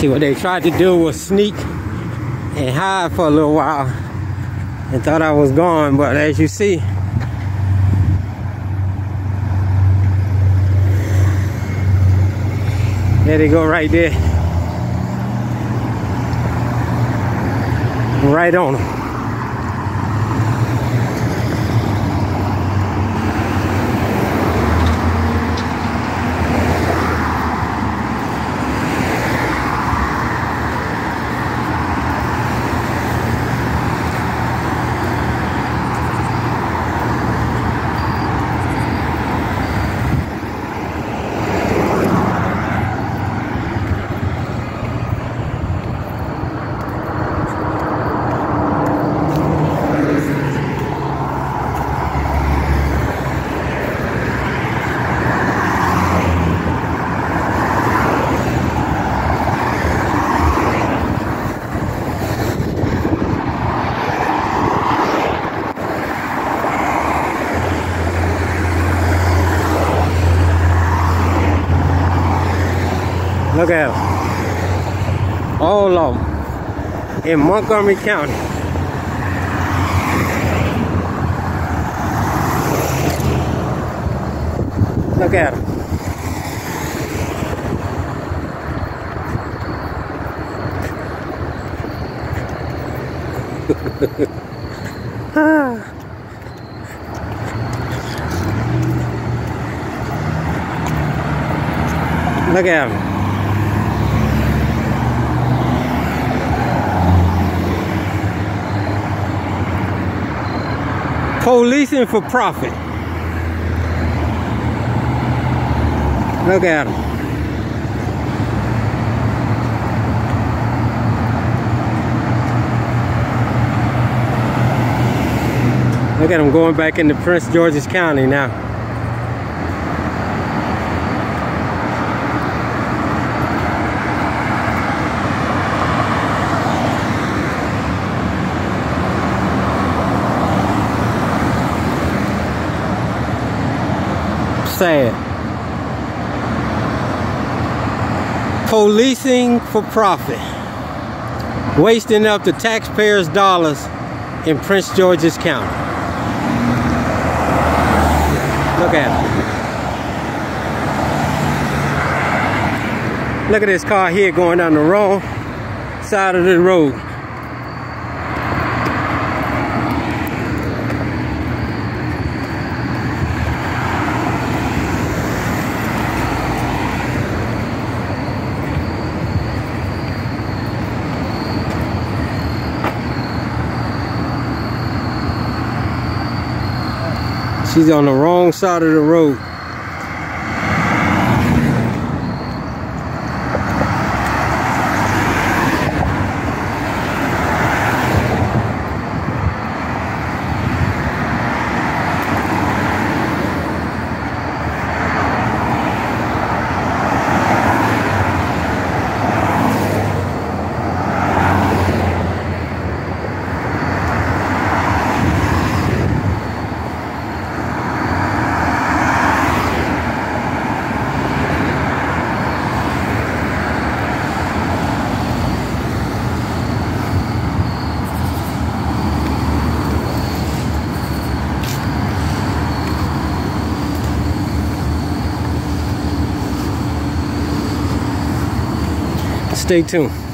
See, what they tried to do was sneak and hide for a little while and thought I was gone, but as you see, there they go right there. Right on them. Look at them. All of them in Montgomery County. Look at them. Look at them. Policing for profit. Look at them. Look at them going back into Prince George's County now. Sad. Policing for profit. Wasting up the taxpayers' dollars in Prince George's County. Look at it. Look at this car here going down the wrong side of the road. She's on the wrong side of the road. Stay tuned.